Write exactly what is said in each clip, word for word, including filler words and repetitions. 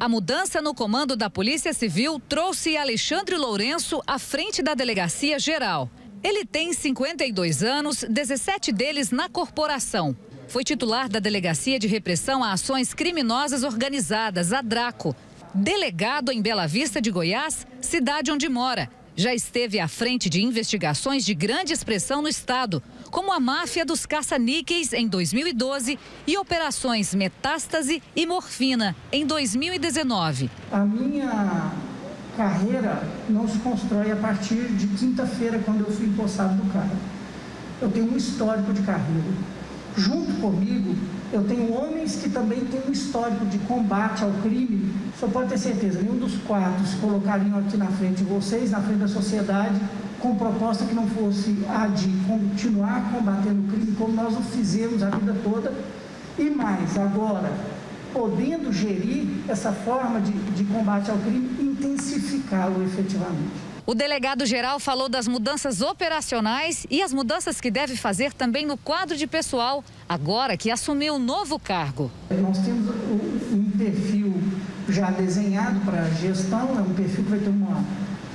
A mudança no comando da Polícia Civil trouxe Alexandre Lourenço à frente da Delegacia Geral. Ele tem cinquenta e dois anos, dezessete deles na corporação. Foi titular da Delegacia de Repressão a Ações Criminosas Organizadas, a DRACO. Delegado em Bela Vista de Goiás, cidade onde mora. Já esteve à frente de investigações de grande expressão no estado, como a máfia dos caça-níqueis em dois mil e doze e operações Metástase e Morfina em dois mil e dezenove. A minha carreira não se constrói a partir de quinta-feira, quando eu fui empossado do cargo. Eu tenho um histórico de carreira. Junto comigo, eu tenho homens que também têm um histórico de combate ao crime. Só pode ter certeza, nenhum dos quatro se colocariam aqui na frente de vocês, na frente da sociedade, com proposta que não fosse a de continuar combatendo o crime como nós o fizemos a vida toda. E mais, agora, podendo gerir essa forma de, de combate ao crime, intensificá-lo efetivamente. O delegado-geral falou das mudanças operacionais e as mudanças que deve fazer também no quadro de pessoal, agora que assumiu um novo cargo. Nós temos um perfil já desenhado para a gestão, é um perfil que vai ter uma,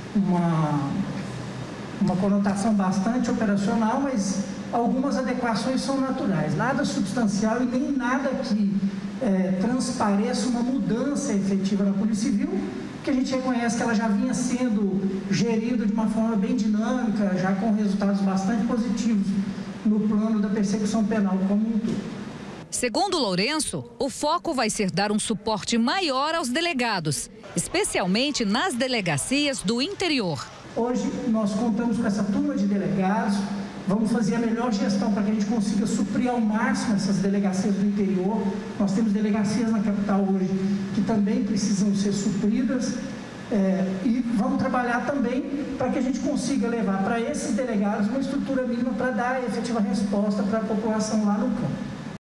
uma, uma conotação bastante operacional, mas algumas adequações são naturais. Nada substancial e nem nada que é, transpareça uma mudança efetiva na Polícia Civil, que a gente reconhece que ela já vinha sendo gerida de uma forma bem dinâmica, já com resultados bastante positivos no plano da persecução penal como um todo. Segundo Lourenço, o foco vai ser dar um suporte maior aos delegados, especialmente nas delegacias do interior. Hoje nós contamos com essa turma de delegados, vamos fazer a melhor gestão para que a gente consiga suprir ao máximo essas delegacias do interior. Nós temos delegacias na capital hoje que também precisam ser supridas é, e vamos trabalhar também para que a gente consiga levar para esses delegados uma estrutura mínima para dar efetiva resposta para a população lá no campo.